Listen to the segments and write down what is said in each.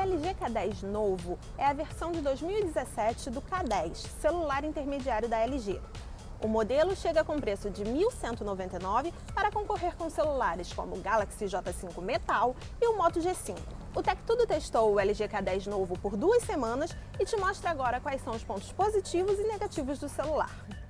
LG K10 novo é a versão de 2017 do K10, celular intermediário da LG. O modelo chega com preço de R$ 1.199 para concorrer com celulares como o Galaxy J5 Metal e o Moto G5. O TecTudo testou o LG K10 novo por 2 semanas e te mostra agora quais são os pontos positivos e negativos do celular.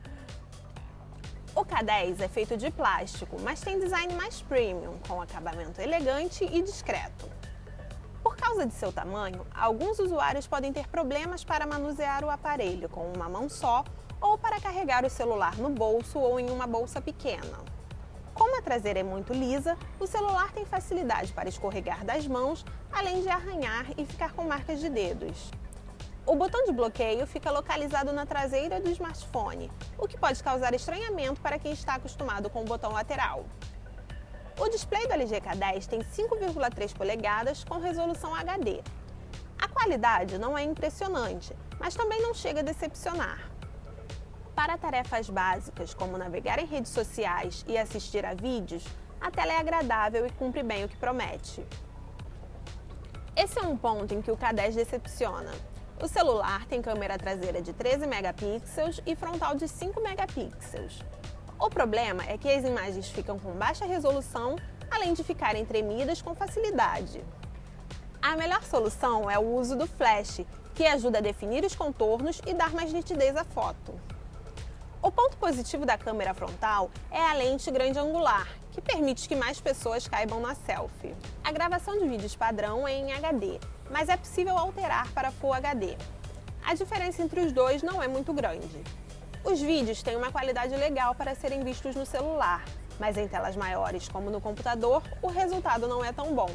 O K10 é feito de plástico, mas tem design mais premium, com acabamento elegante e discreto. Por causa de seu tamanho, alguns usuários podem ter problemas para manusear o aparelho com uma mão só ou para carregar o celular no bolso ou em uma bolsa pequena. Como a traseira é muito lisa, o celular tem facilidade para escorregar das mãos, além de arranhar e ficar com marcas de dedos. O botão de bloqueio fica localizado na traseira do smartphone, o que pode causar estranhamento para quem está acostumado com o botão lateral. O display do LG K10 tem 5,3 polegadas com resolução HD. A qualidade não é impressionante, mas também não chega a decepcionar. Para tarefas básicas, como navegar em redes sociais e assistir a vídeos, a tela é agradável e cumpre bem o que promete. Esse é um ponto em que o K10 decepciona. O celular tem câmera traseira de 13 megapixels e frontal de 5 megapixels. O problema é que as imagens ficam com baixa resolução, além de ficarem tremidas com facilidade. A melhor solução é o uso do flash, que ajuda a definir os contornos e dar mais nitidez à foto. O ponto positivo da câmera frontal é a lente grande angular, que permite que mais pessoas caibam na selfie. A gravação de vídeos padrão é em HD, mas é possível alterar para Full HD. A diferença entre os dois não é muito grande. Os vídeos têm uma qualidade legal para serem vistos no celular, mas em telas maiores, como no computador, o resultado não é tão bom.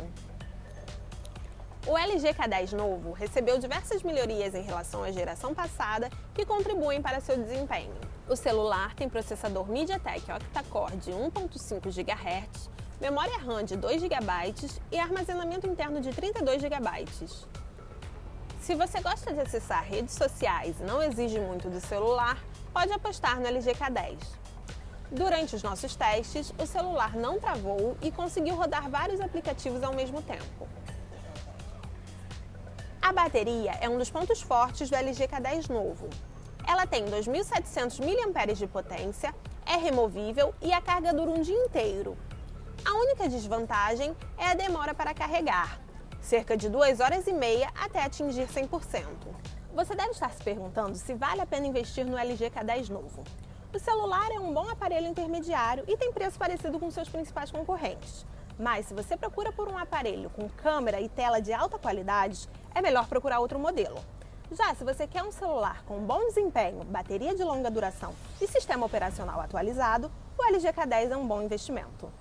O LG K10 novo recebeu diversas melhorias em relação à geração passada que contribuem para seu desempenho. O celular tem processador MediaTek octa-core de 1.5 GHz, memória RAM de 2 GB e armazenamento interno de 32 GB. Se você gosta de acessar redes sociais e não exige muito do celular, pode apostar no LG K10. Durante os nossos testes, o celular não travou e conseguiu rodar vários aplicativos ao mesmo tempo. A bateria é um dos pontos fortes do LG K10 novo. Ela tem 2.700 mAh de potência, é removível e a carga dura um dia inteiro. A única desvantagem é a demora para carregar, cerca de 2 horas e meia até atingir 100%. Você deve estar se perguntando se vale a pena investir no LG K10 novo. O celular é um bom aparelho intermediário e tem preço parecido com seus principais concorrentes. Mas se você procura por um aparelho com câmera e tela de alta qualidade, é melhor procurar outro modelo. Já se você quer um celular com bom desempenho, bateria de longa duração e sistema operacional atualizado, o LG K10 é um bom investimento.